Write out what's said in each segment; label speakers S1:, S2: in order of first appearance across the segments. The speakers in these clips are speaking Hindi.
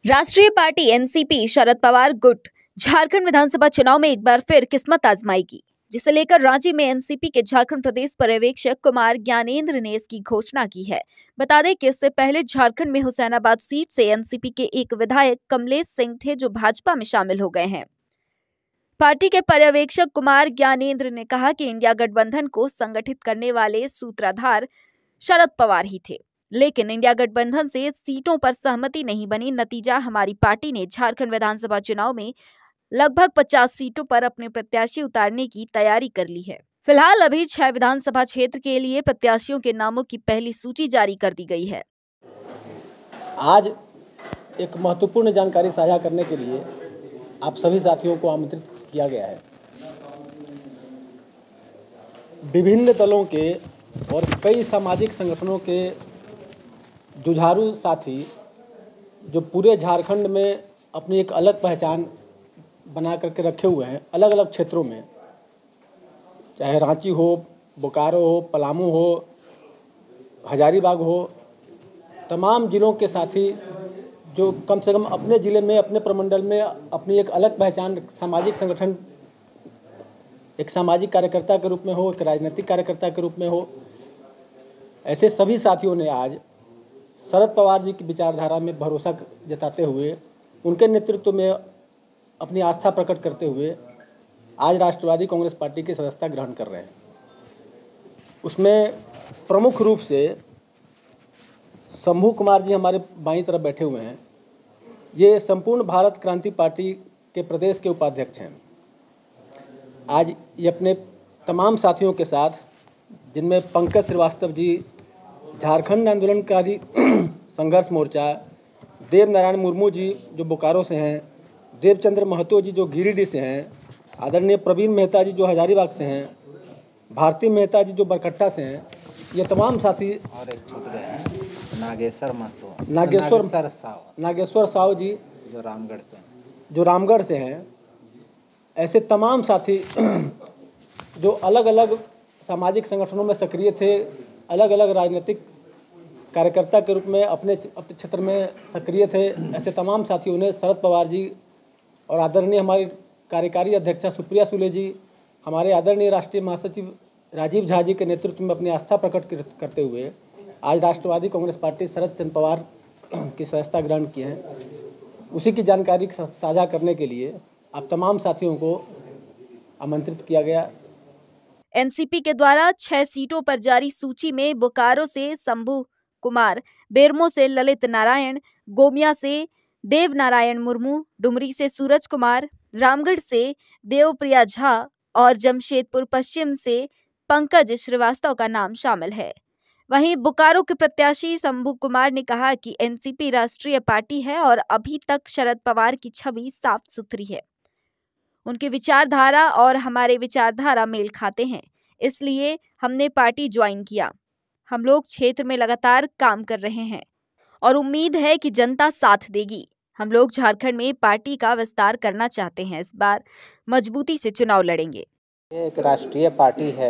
S1: राष्ट्रीय पार्टी एनसीपी शरद पवार गुट झारखंड विधानसभा चुनाव में एक बार फिर किस्मत आजमाएगी, जिसे लेकर रांची में एनसीपी के झारखंड प्रदेश पर्यवेक्षक कुमार ज्ञानेंद्र ने इसकी घोषणा की है। बता दें कि इससे पहले झारखंड में हुसैनाबाद सीट से एनसीपी के एक विधायक कमलेश सिंह थे, जो भाजपा में शामिल हो गए हैं। पार्टी के पर्यवेक्षक कुमार ज्ञानेंद्र ने कहा कि इंडिया गठबंधन को संगठित करने वाले सूत्रधार शरद पवार ही थे, लेकिन इंडिया गठबंधन से सीटों पर सहमति नहीं बनी। नतीजा, हमारी पार्टी ने झारखंड विधानसभा चुनाव में लगभग 50 सीटों पर अपने प्रत्याशी उतारने की तैयारी कर ली है। फिलहाल अभी 6 विधानसभा क्षेत्र के लिए प्रत्याशियों के नामों की पहली सूची जारी कर दी गई है।
S2: आज एक महत्वपूर्ण जानकारी साझा करने के लिए आप सभी साथियों को आमंत्रित किया गया है। विभिन्न दलों के और कई सामाजिक संगठनों के जुझारू साथी जो पूरे झारखंड में अपनी एक अलग पहचान बना करके रखे हुए हैं, अलग अलग क्षेत्रों में, चाहे रांची हो, बोकारो हो, पलामू हो, हजारीबाग हो, तमाम जिलों के साथी जो कम से कम अपने ज़िले में, अपने प्रमंडल में अपनी एक अलग पहचान सामाजिक संगठन, एक सामाजिक कार्यकर्ता के रूप में हो, एक राजनीतिक कार्यकर्ता के रूप में हो, ऐसे सभी साथियों ने आज शरद पवार जी की विचारधारा में भरोसा जताते हुए, उनके नेतृत्व में अपनी आस्था प्रकट करते हुए आज राष्ट्रवादी कांग्रेस पार्टी की सदस्यता ग्रहण कर रहे हैं। उसमें प्रमुख रूप से शंभू कुमार जी हमारे बाईं तरफ बैठे हुए हैं। ये संपूर्ण भारत क्रांति पार्टी के प्रदेश के उपाध्यक्ष हैं। आज ये अपने तमाम साथियों के साथ, जिनमें पंकज श्रीवास्तव जी झारखंड आंदोलनकारी संघर्ष मोर्चा, देव नारायण मुर्मू जी जो बोकारो से हैं, देवचंद्र महतो जी जो गिरिडीह से हैं, आदरणीय प्रवीण मेहता जी जो हजारीबाग से हैं, भारती मेहता जी जो बरकट्टा से हैं, ये तमाम साथी,
S3: और एक छूट गए हैं, नागेश्वर महतो,
S2: नागेश्वर साव जी जो रामगढ़ से हैं। ऐसे तमाम साथी जो अलग अलग सामाजिक संगठनों में सक्रिय थे, अलग अलग राजनीतिक कार्यकर्ता के रूप में अपने क्षेत्र में सक्रिय थे, ऐसे तमाम साथियों ने शरद पवार जी और आदरणीय हमारी कार्यकारी अध्यक्षा सुप्रिया सुले जी, हमारे आदरणीय राष्ट्रीय महासचिव राजीव झा जी के नेतृत्व में अपनी आस्था प्रकट करते हुए आज राष्ट्रवादी कांग्रेस पार्टी शरद चंद्र पवार की सदस्यता ग्रहण की है। उसी की जानकारी साझा करने के लिए आप तमाम साथियों को आमंत्रित किया गया।
S1: एनसीपी के द्वारा 6 सीटों पर जारी सूची में बोकारो से शंभू कुमार, बेरमो से ललित नारायण, गोमिया से देव नारायण मुर्मू, डुमरी से सूरज कुमार, रामगढ़ से देवप्रिया झा और जमशेदपुर पश्चिम से पंकज श्रीवास्तव का नाम शामिल है। वहीं बोकारो के प्रत्याशी शंभू कुमार ने कहा कि एनसीपी राष्ट्रीय पार्टी है और अभी तक शरद पवार की छवि साफ सुथरी है। उनकी विचारधारा और हमारे विचारधारा मेल खाते हैं, इसलिए हमने पार्टी ज्वाइन किया। हम लोग क्षेत्र में लगातार काम कर रहे हैं और उम्मीद है कि जनता साथ देगी। हम लोग झारखंड में पार्टी का विस्तार करना चाहते हैं। इस बार मजबूती से चुनाव लड़ेंगे।
S3: ये एक राष्ट्रीय पार्टी है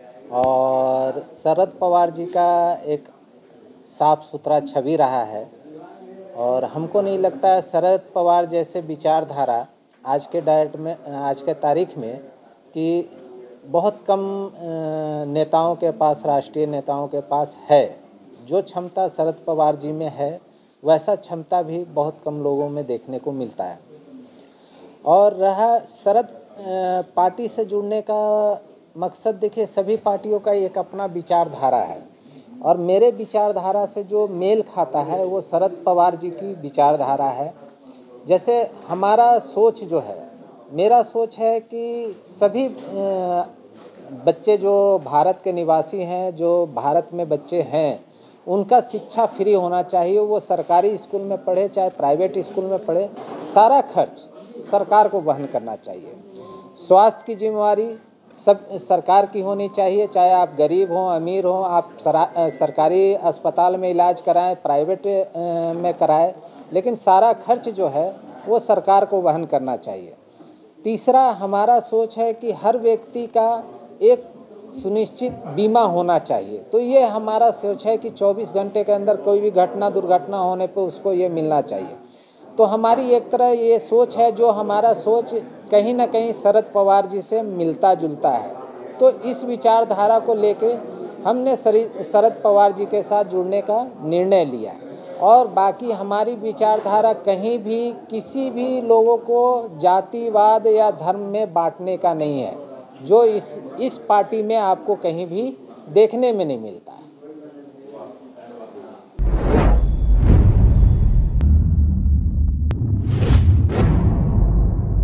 S3: और शरद पवार जी का एक साफ सुथरा छवि रहा है और हमको नहीं लगता है शरद पवार जैसे विचारधारा आज के डायट में, आज के तारीख में, कि बहुत कम नेताओं के पास, राष्ट्रीय नेताओं के पास है। जो क्षमता शरद पवार जी में है, वैसा क्षमता भी बहुत कम लोगों में देखने को मिलता है। और रहा शरद पार्टी से जुड़ने का मकसद, देखिए सभी पार्टियों का एक अपना विचारधारा है और मेरे विचारधारा से जो मेल खाता है वो शरद पवार जी की विचारधारा है। जैसे हमारा सोच जो है, मेरा सोच है कि सभी बच्चे जो भारत के निवासी हैं, जो भारत में बच्चे हैं, उनका शिक्षा फ्री होना चाहिए। वो सरकारी स्कूल में पढ़े चाहे प्राइवेट स्कूल में पढ़े, सारा खर्च सरकार को वहन करना चाहिए। स्वास्थ्य की जिम्मेवारी सब सरकार की होनी चाहिए, चाहे आप गरीब हों, अमीर हों, आप सरकारी अस्पताल में इलाज कराएं, प्राइवेट में कराएं, लेकिन सारा खर्च जो है वो सरकार को वहन करना चाहिए। तीसरा, हमारा सोच है कि हर व्यक्ति का एक सुनिश्चित बीमा होना चाहिए। तो ये हमारा सोच है कि 24 घंटे के अंदर कोई भी घटना दुर्घटना होने पे उसको ये मिलना चाहिए। तो हमारी एक तरह ये सोच है, जो हमारा सोच कहीं ना कहीं शरद पवार जी से मिलता जुलता है। तो इस विचारधारा को लेके हमने शरद पवार जी के साथ जुड़ने का निर्णय लिया। और बाकी हमारी विचारधारा कहीं भी किसी भी लोगों को जातिवाद या धर्म में बांटने का नहीं है, जो इस पार्टी में आपको कहीं भी देखने में नहीं मिलता।